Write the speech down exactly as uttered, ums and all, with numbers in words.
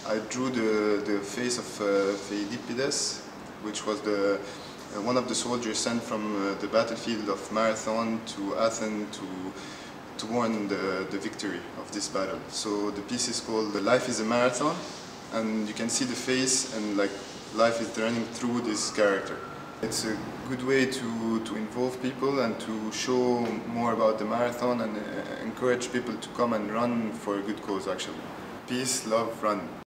I drew the, the face of uh, Pheidippides, which was the, uh, one of the soldiers sent from uh, the battlefield of Marathon to Athens to, to win the, the victory of this battle. So the piece is called "The Life is a Marathon," and you can see the face and like life is running through this character. It's a good way to, to involve people and to show more about the marathon and uh, encourage people to come and run for a good cause actually. Peace, love, run.